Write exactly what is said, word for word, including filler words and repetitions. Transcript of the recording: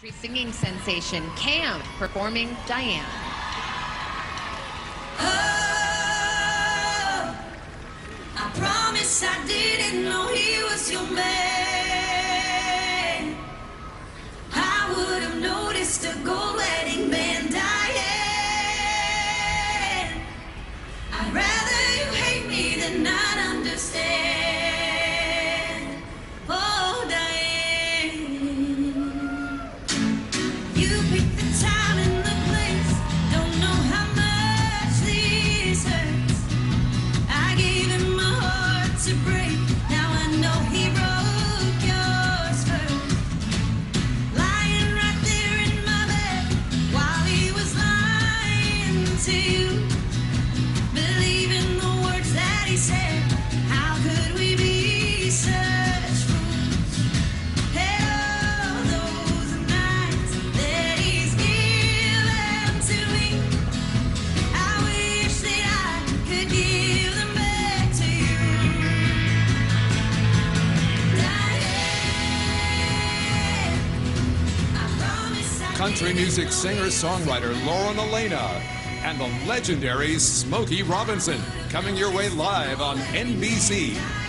country singing sensation Cam performing Diane. Oh, I promise I didn't know he was your man. I would have noticed a gold wedding band, Diane. I'd rather you hate me than not understand. Oh, Diane, you picked the time and the place. Don't know how much this hurts. I gave him my heart to break. Now I know he broke yours first. Lying right there in my bed while he was lying to you. Believing the words that he said. How could we be such fools? Hey, all those nights that he's given to me, I wish that I could give them back to you. Diane, I promise I Country music singer-songwriter Lauren Elena and the legendary Smokey Robinson coming your way live on N B C.